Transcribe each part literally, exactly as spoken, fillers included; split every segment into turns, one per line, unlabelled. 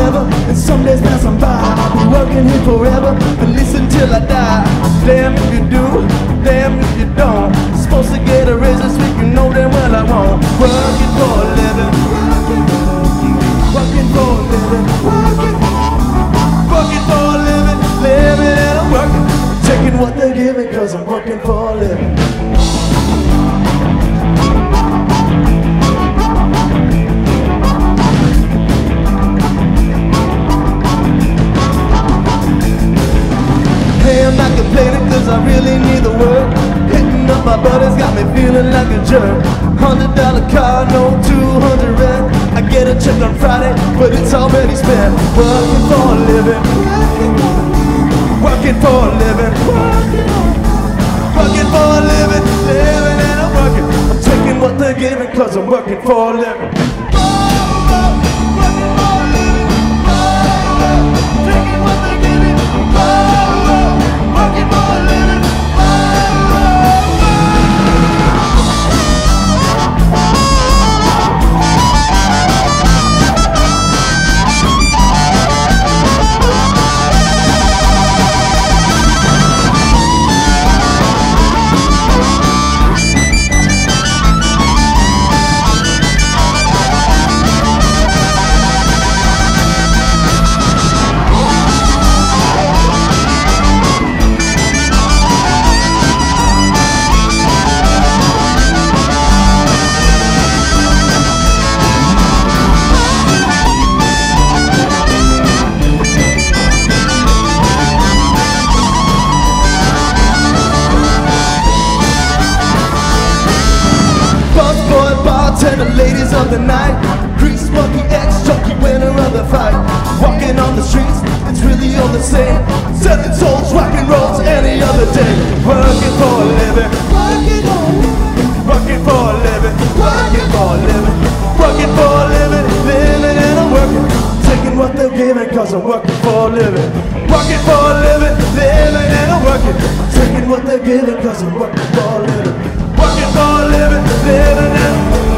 never, and some days pass on by. I'll be working here forever, at least until I die. Damn if you do, damn if you don't. Supposed to get a raise this week, you know damn well I won't. Working for a living, working for a living, working for a living, living and I'm working, taking what they're giving, cause I'm working for a living. Hey, I'm not complaining cause I really need the work. Hitting up my buddies got me feeling like a jerk. Hundred dollar car, no two hundred rent. I get a check on Friday, but it's already spent. Working for a living, working for a living, working for a living, living and I'm working. I'm taking what they're giving cause I'm working for a living. The ladies of the night, grease monkey, ex-junkie, winner of the fight. Walking on the streets, it's really all the same. Selling souls, rockin' rolls any other day. Working for a living, working for a living, working for a living, working for a living, working for a living, living and I'm working, taking what they're giving cause I'm working for a living. Working for a living, living and I'm working, taking what they're giving cause I'm working for a living. Working for a living, living and I'm working.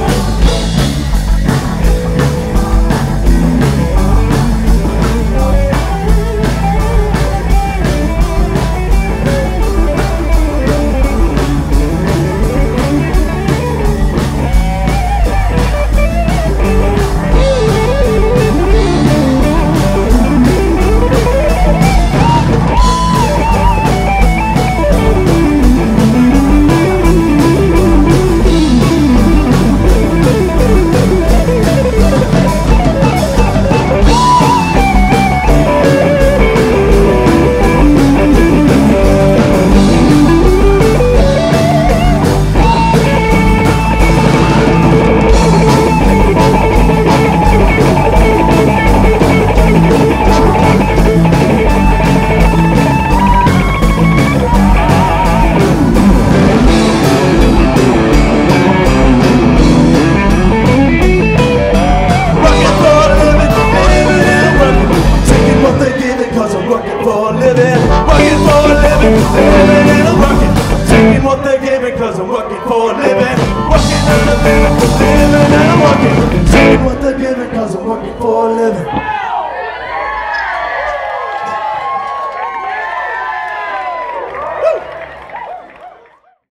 What they're giving cause I'm working for a living.